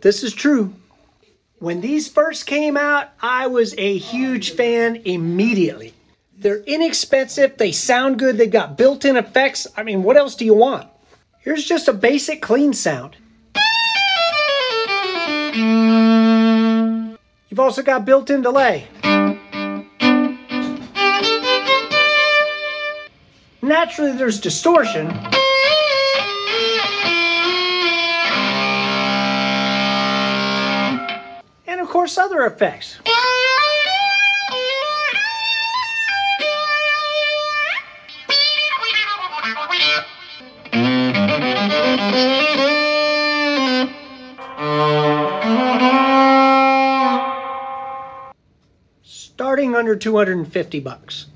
This is true. When these first came out, I was a huge fan immediately. They're inexpensive, they sound good, they've got built-in effects. I mean, what else do you want? Here's just a basic clean sound. You've also got built-in delay. Naturally, there's distortion. And of course, other effects. Starting under $250.